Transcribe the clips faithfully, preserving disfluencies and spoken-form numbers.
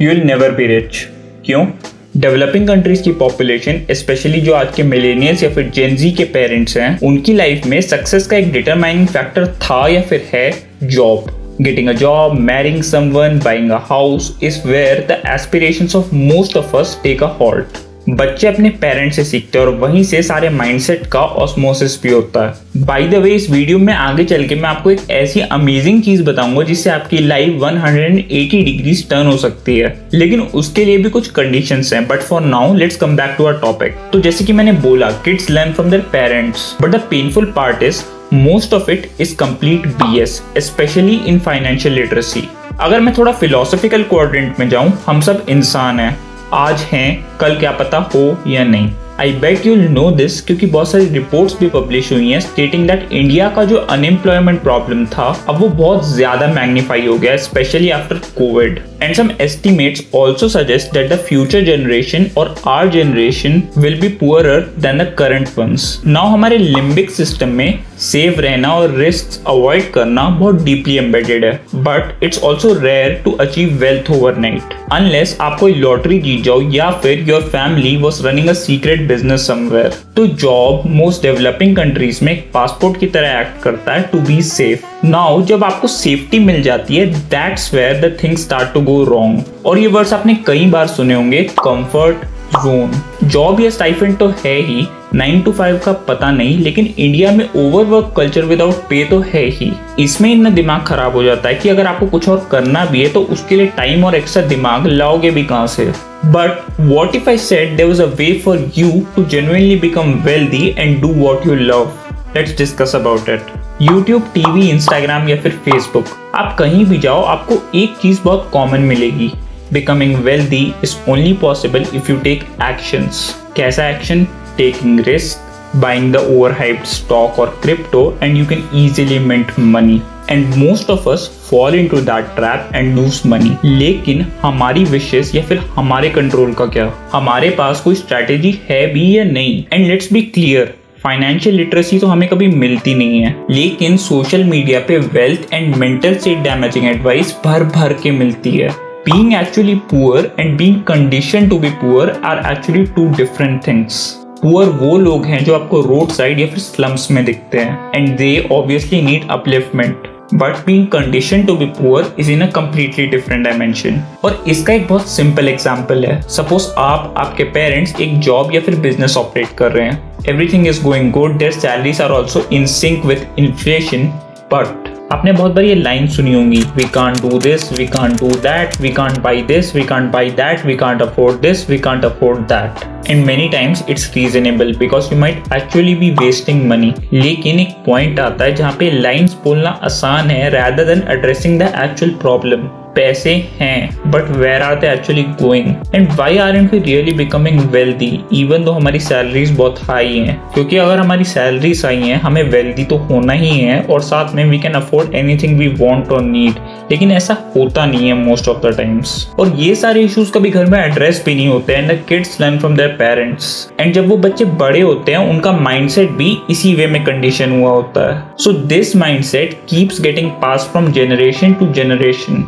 You will never be rich. क्यों? Developing countries की population, specially जो आज के मिलेनियल्स या फिर जेनजी के पेरेंट्स हैं, उनकी लाइफ में सक्सेस का एक डिटरमाइनिंग फैक्टर था या फिर है job. Getting a job, marrying someone, buying a house is where the aspirations of most of us take a halt. बच्चे अपने पेरेंट्स से सीखते हैं और वहीं से सारे माइंडसेट का ऑस्मोसिस भी होता है। बाय द वे, इस वीडियो में आगे चल के मैं आपको एक ऐसी अमेजिंग चीज बताऊंगा जिससे आपकी life one hundred eighty degrees turn हो सकती है, लेकिन उसके लिए भी कुछ कंडीशंस हैं। But for now let's come back to our topic. तो जैसे कि मैंने बोला, kids learn from their parents, but the painful part is most of it is complete B S, specially in financial literacy. अगर मैं थोड़ा philosophical quadrant में जाऊं, हम सब इंसान हैं, आज हैं, कल क्या पता हो या नहीं। I bet you know this क्योंकि बहुत सारी रिपोर्ट्स भी पब्लिश हुई हैं स्टेटिंग दैट इंडिया का जो अनएम्प्लॉयमेंट प्रॉब्लम था अब वो बहुत ज्यादा मैग्नीफाई हो गया, specially after COVID. And some estimates also suggest that the future generation और our generation will be poorer than the current ones. Now हमारे लिम्बिक सिस्टम में सेव रहना और रिस्क अवॉइड करना बहुत डीपली एम्बेडेड है, but it's also rare to achieve wealth overnight unless आप कोई लॉटरी जीत जाओ या फिर your family was running a secret business somewhere. तो जॉब मोस्ट डेवलपिंग कंट्रीज में एक पासपोर्ट की तरह एक्ट करता है टू बी सेफ। नाउ जब आपको सेफ्टी मिल जाती है, that's where the things start to go wrong. और ये वर्ड्स आपने कई बार सुने होंगे, कंफर्ट जोन। जॉब या स्टाइपेंड तो है ही, नाइन टू फाइव का पता नहीं, लेकिन इंडिया में ओवरवर्क कल्चर विदाउट पे तो है ही। इसमें इतना दिमाग खराब हो जाता है कि अगर आपको कुछ और करना भी है तो उसके लिए टाइम और एक्स्ट्रा दिमाग लाओगे भी कहां से। But what if I said there was a way for you to genuinely become wealthy and do what you love? Let's discuss about it. YouTube, TV, Instagram या फिर Facebook, आप कहीं भी जाओ आपको एक चीज बहुत कॉमन मिलेगी, Becoming wealthy is only possible if you take actions. कैसा action? Taking risk, buying the overhyped stock or crypto, and you can easily mint money. And most of us fall into that trap and lose money. लेकिन हमारी विशेष या फिर हमारे control का क्या? हमारे पास कोई स्ट्रैटेजी है भी या नहीं? And let's be clear, financial literacy तो हमें कभी मिलती नहीं है, लेकिन सोशल मीडिया पे wealth and mental state damaging advice भर भर के मिलती है। Being actually poor and being conditioned to be poor are actually two different things. Poor वो लोग हैं जो आपको रोड साइड या फिर स्लम्स में दिखते हैं and they obviously need upliftment, but being condition to be poor is in a completely different dimension. और इसका एक बहुत सिंपल एग्जांपल है, सपोज आप आपके पेरेंट्स एक जॉब या फिर बिजनेस ऑपरेट कर रहे हैं, everything is going good, their salaries are also in sync with inflation, but आपने बहुत बार ये लाइन सुनी होंगी, we can't do this, we can't do that, we can't buy this, we can't buy that, we can't afford this, we can't afford that. And many times it's reasonable because you might actually be wasting money. लेकिन एक point आता है जहाँ पे lines बोलना आसान है rather than addressing the actual problem. पैसे हैं but where are they actually going and why aren't we really becoming wealthy even though हमारी सैलरीज बहुत हाई हैं? क्योंकि अगर हमारी सैलरीज हाई हैं हमें वेल्दी तो होना ही है और साथ में we can afford anything we want और नीड, लेकिन ऐसा होता नहीं है मोस्ट ऑफ द टाइम्स। और ये सारे इश्यूज कभी घर में एड्रेस भी नहीं होते and the kids learn from their parents. And जब वो बच्चे बड़े होते हैं उनका माइंडसेट भी इसी वे में कंडीशन हुआ होता है। So this mindset keeps getting pass from generation to generation.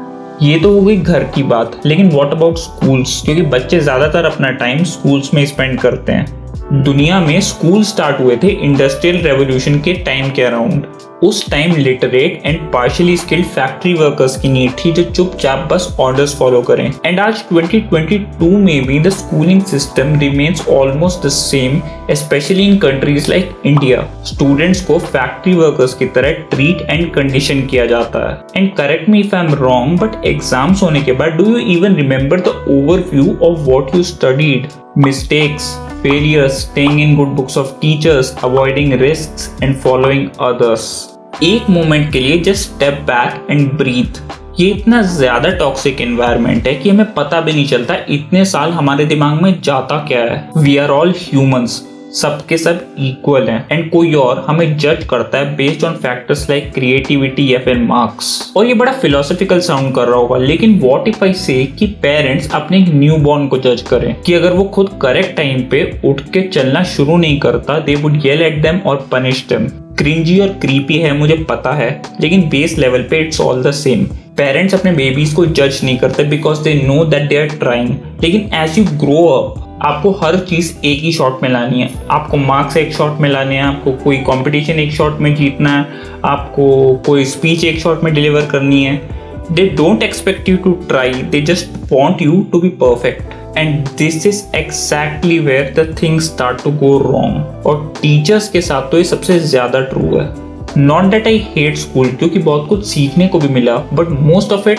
ये तो हो गई घर की बात, लेकिन व्हाट अबाउट स्कूल्स? क्योंकि बच्चे ज्यादातर अपना टाइम स्कूल्स में स्पेंड करते हैं। दुनिया में स्कूल स्टार्ट हुए थे इंडस्ट्रियल रेवोल्यूशन के टाइम के अराउंड। उस time literate and partially skilled factory workers की नीड थी जो चुपचाप बस ऑर्डर्स फॉलो करें। एंड आज ट्वेंटी ट्वेंटी टू में भी the schooling system remains almost the same, specially in countries like India. Students को फैक्ट्री वर्कर्स की तरह ट्रीट एंड कंडीशन किया जाता है। And correct me if I am wrong, but exams होने के बाद do you even remember the overview of what you studied? Mistakes, failures, staying in good books of teachers, avoiding risks and following others. एक moment के लिए just step back and breathe. ये इतना ज्यादा toxic environment है कि हमें पता भी नहीं चलता इतने साल हमारे दिमाग में जाता क्या है। We are all humans. सबके सब इक्वल हैं एंड कोई और हमें जज करता है based on factors like creativity या फिर मार्क्स। और ये बड़ा फिलोसॉफिकल साउंड कर रहा होगा, लेकिन व्हाट इफ आई से कि पेरेंट्स अपने एक न्यू बॉर्न को जज करें कि अगर वो खुद करेक्ट टाइम पे उठ के चलना शुरू नहीं करता, they would yell at them और पनिश देम। क्रिंजी और क्रीपी है मुझे पता है, लेकिन बेस लेवल पे it's all the same. Parents अपने बेबीज को जज नहीं करते because they know that they are trying, लेकिन एज यू ग्रो अप आपको हर चीज एक ही शॉट में लानी है। आपको मार्क्स एक शॉट में लाने हैं, आपको कोई कंपटीशन एक शॉट में जीतना है, आपको कोई स्पीच एक शॉट में डिलीवर करनी है। They don't expect you to try, they just want you to be perfect. And this is exactly where the things start to go wrong. और टीचर्स के साथ तो ये सबसे ज्यादा ट्रू है। Not that I hate school, क्योंकि बहुत कुछ सीखने को भी मिला, but most of it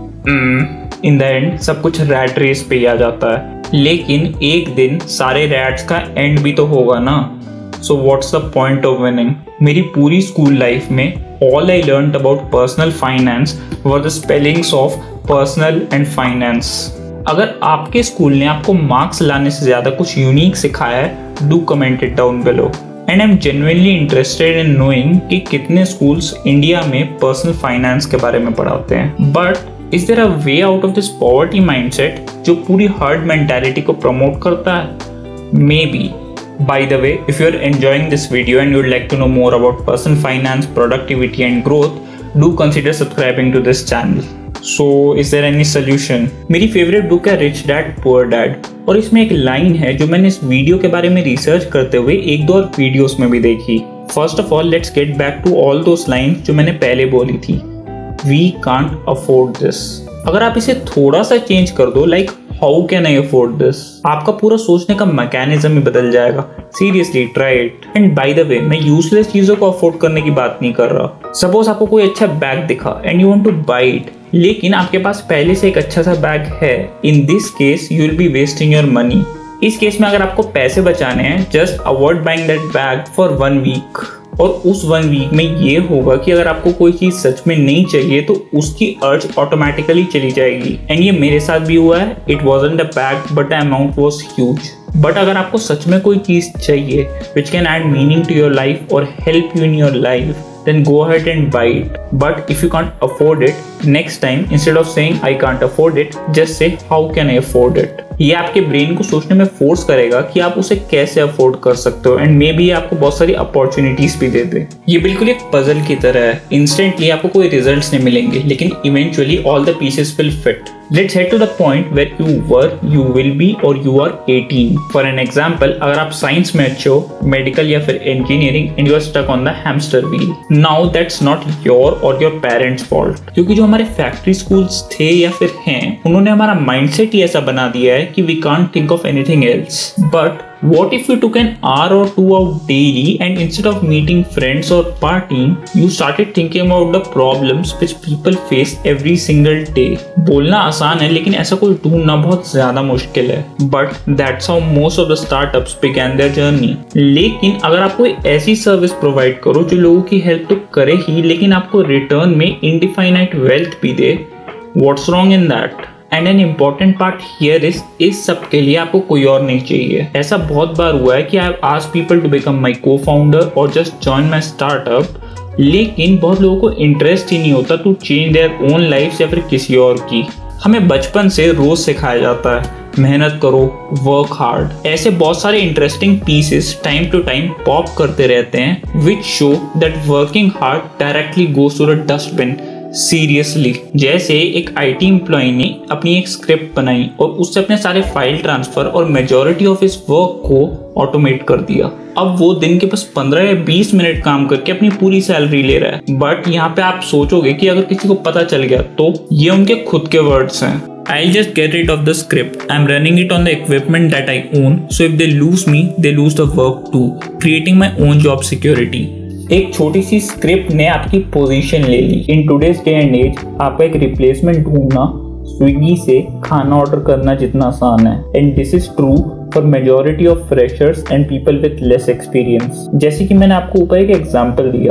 in the end सब कुछ रैट रेस पे ही आ जाता है। लेकिन एक दिन सारे रैट्स का एंड भी तो होगा ना। So what's the point of winning? मेरी पूरी स्कूल लाइफ में all I learned about personal finance were the spellings of personal and finance. अगर आपके स्कूल ने आपको मार्क्स लाने से ज्यादा कुछ यूनिक सिखाया है, do comment it down below. And I am genuinely interested in knowing कि कितने स्कूल्स इंडिया में पर्सनल फाइनेंस के बारे में पढ़ाते हैं। But is there a way out of this poverty mindset जो पूरी हर्ड मेंटालिटी को प्रमोट करता है? Maybe. By the way, if you're enjoying this video and you'd like to know more about personal finance, productivity and growth, do consider subscribing to this channel. So, is there any solution? मेरी favourite book है rich dad poor dad, और इसमें एक line है जो मैंने इस video के बारे में रिसर्च करते हुए एक दो और वीडियोस में भी देखी। First of all let's get back to all those lines जो मैंने पहले बोली थी। We can't afford this. अगर आप इसे थोड़ा सा चेंज कर दो, like how can I afford this, आपका पूरा सोचने का मैकेनिज्म ही बदल जाएगा। Seriously try it. And by the way, मैं यूजलेस चीजों को अफोर्ड करने की बात नहीं कर रहा। सपोज आपको कोई अच्छा बैग दिखा and you want to buy it, लेकिन आपके पास पहले से एक अच्छा सा बैग है। In this case you will be wasting your money. इस केस में अगर आपको पैसे बचाने हैं, just avoid buying that bag for one week. और उस वन वीक में ये होगा कि अगर आपको कोई चीज सच में नहीं चाहिए तो उसकी अर्ज ऑटोमेटिकली चली जाएगी। एंड ये मेरे साथ भी हुआ है। It wasn't a bag but the amount was huge. But अगर आपको सच में कोई चीज चाहिए which can add meaning to your life और help you in your life, then go ahead and buy it. But if you can't afford it, next time instead of saying I can't afford it, just say how can I afford it. ये आपके brain को सोचने में force करेगा कि आप उसे कैसे अफोर्ड कर सकते हो, एंड मे बी आपको बहुत सारी अपॉर्चुनिटीज भी दे दे। ये बिल्कुल एक पजल की तरह है। इंस्टेंटली आपको कोई रिजल्ट्स नहीं मिलेंगे, लेकिन eventually all the pieces will fit. Let's head to the point where you were, you will be or you are eighteen. For an example, अगर आप साइंस में अच्छे हो, मेडिकल या फिर engineering, and you are stuck on the hamster wheel. Now that's not your or your parents' fault. क्योंकि जो हमारे फैक्ट्री स्कूल्स थे या फिर हैं, उन्होंने हमारा माइंडसेट ही ऐसा बना दिया है कि we can't think of anything else. But what if you took an hour or two out daily and instead of meeting friends or partying, you started thinking about the problems which people face every single day? बोलना आसान है, लेकिन ऐसा कोई ढूंढना बहुत ज्यादा मुश्किल है। But that's how most of the startups began their journey. लेकिन अगर आप कोई ऐसी सर्विस प्रोवाइड करो जो लोगों की हेल्प तो करे ही, लेकिन आपको रिटर्न में इनडिफाइनाइट वेल्थ भी दे, what's wrong in that? And an important part here is, इस सब के लिए आपको कोई और नहीं चाहिए। ऐसा बहुत बार हुआ है कि I have asked people to become my co-founder और जस्ट जॉइन माय स्टार्टअप, लेकिन बहुत लोगों को इंटरेस्ट ही नहीं होता to change their own life या फिर किसी और की। हमें बचपन से रोज सिखाया जाता है मेहनत करो, वर्क हार्ड। ऐसे बहुत सारे interesting pieces time to time pop करते रहते हैं which show that working hard directly goes to the dustbin. Seriously, जैसे एक आईटी एम्प्लॉय ने अपनी एक स्क्रिप्ट बनाई और उससे अपने सारे फाइल ट्रांसफर और मेजॉरिटी ऑफ इस वर्क को ऑटोमेट कर दिया। अब वो दिन के बस पंद्रह या बीस मिनट काम करके अपनी पूरी सैलरी ले रहा है। बट यहाँ पे आप सोचोगे कि अगर किसी को पता चल गया तो? ये उनके खुद के वर्ड्स हैं। I'll just get rid of the script. I'm running it on the equipment that I own. So if they lose me, they lose the work too, creating my own job security. एक छोटी सी script ने आपकी position ले ली। In today's day and age आपका एक replacement ढूंढना Swiggy से खाना ऑर्डर करना जितना आसान है। And this is true for majority of freshers and people with less experience. जैसे कि मैंने आपको ऊपर एक एग्जांपल दिया,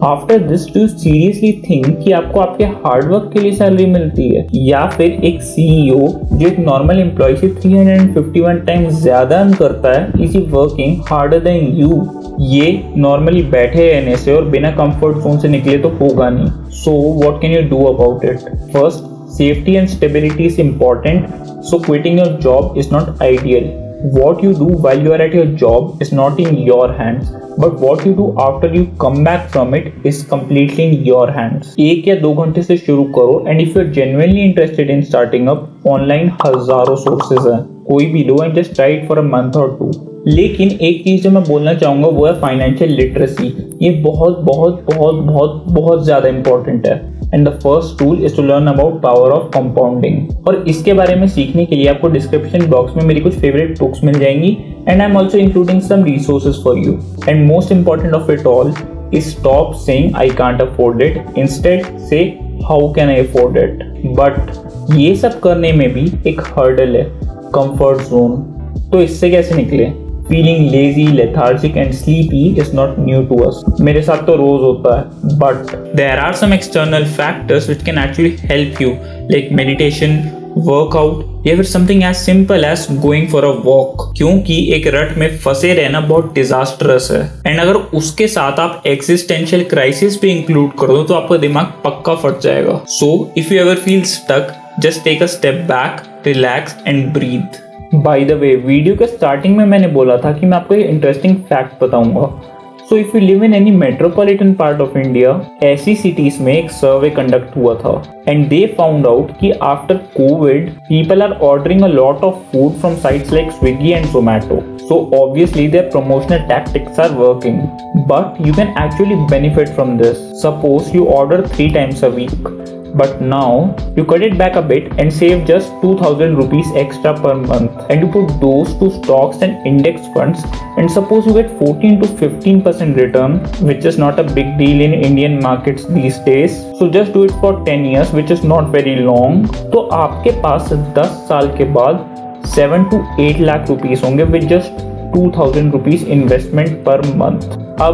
after this do seriously think कि आपको आपके हार्डवर्क के लिए सैलरी मिलती है, या फिर एक सीईओ जो एक नॉर्मल एम्प्लॉय से तीन सौ इक्यावन टाइम्स ज्यादा अर्न करता है is working harder than you? ये नॉर्मली बैठे रहने से और बिना कंफर्ट जोन से निकले तो होगा नहीं। So what can you do about it? First, safety and stability is important, so quitting your job is not ideal. What you do while you are at your job is not in your hands, but what you do after you come back from it is completely in your hands. एक या दो घंटे से शुरू करो, and if you are genuinely interested in starting up, online हजारों sources हैं, कोई भी लो and just try it for a month or two. लेकिन एक चीज जो मैं बोलना चाहूंगा वो है फाइनेंशियल लिटरेसी। ये बहुत बहुत बहुत बहुत बहुत ज्यादा इंपॉर्टेंट है। And the first tool is to learn about power of compounding. और इसके बारे में सीखने के लिए आपको डिस्क्रिप्शन बॉक्स में मेरी कुछ फेवरेट बुक्स मिल जाएंगी, and I am also including some resources for you. And most important of it all is stop saying I can't afford it. Instead say how can I afford it. But ये सब करने में भी एक hurdle है, comfort zone. तो इससे कैसे निकले? Feeling lazy, lethargic and sleepy is not new to us. मेरे साथ तो रोज होता है। But there are some external factors which can actually help you, like meditation, workout या फिर something as simple as going for a walk. क्योंकि एक रट में फंसे रहना बहुत डिजास्टरस है, एंड अगर उसके साथ आप एक्सिस्टेंशियल क्राइसिस भी इंक्लूड कर दो तो आपका दिमाग पक्का फट जाएगा। So if you ever feel stuck, just take a step back, relax and breathe. By the way, video के स्टार्टिंग में मैंने बोला था कि मैं आपको एक इंटरेस्टिंग फैक्ट बताऊंगा। So if you live in any metropolitan part of India, ऐसी सिटीज में एक सर्वे कंडक्ट हुआ था, एंड दे फाउंड आउट कि after COVID people are ordering a lot of food from sites like Swiggy and Zomato. So obviously their promotional tactics are working, but you can actually benefit from this. Suppose you order three times a week, but now you cut it back a bit and save just two thousand rupees extra per month, and you put those to stocks and index funds, and suppose you get fourteen to fifteen percent return, which is not a big deal in Indian markets these days. So just do it for ten years, which is not very long. तो आपके पास दस साल के बाद seven to eight lakh rupees होंगे with just two thousand rupees investment per month.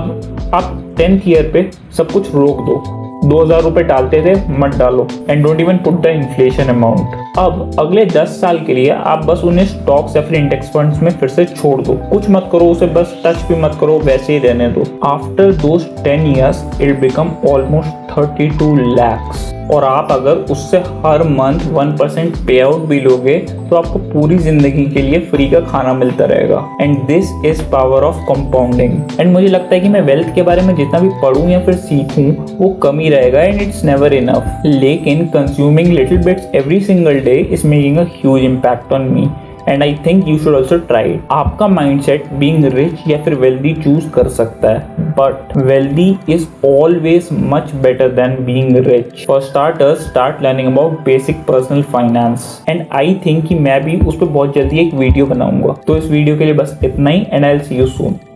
अब आप tenth year पे सब कुछ रोक दो, दो हजार रुपए डालते थे मत डालो, and don't even put the inflation amount. अब अगले दस साल के लिए आप बस उन्हें स्टॉक्स या फिर इंडेक्स फंड्स में फिर से छोड़ दो, कुछ मत करो उसे, बस टच भी मत करो, वैसे ही रहने दो. After those ten years it become almost thirty two lakhs. और आप अगर उससे हर month one percent pay out भी लोगे तो आपको पूरी जिंदगी के लिए फ्री का खाना मिलता रहेगा. And this is power of compounding. And मुझे लगता है कि मैं वेल्थ के बारे में जितना भी पढ़ूं या फिर सीखूं वो कम ही रहेगा, एंड इट्स नेवर इनफ. लेकिन consuming little bits every single day is making a huge impact on me, and I think you should also try. आपका माइंडसेट बीइंग रिच या फिर वेल्दी चूज कर सकता है, but wealthy is always much better than being rich. For starters, start learning about basic personal finance, and I think कि मैं भी उस पर बहुत जल्दी एक वीडियो बनाऊंगा. तो इस वीडियो के लिए बस इतना ही, and I will see you soon.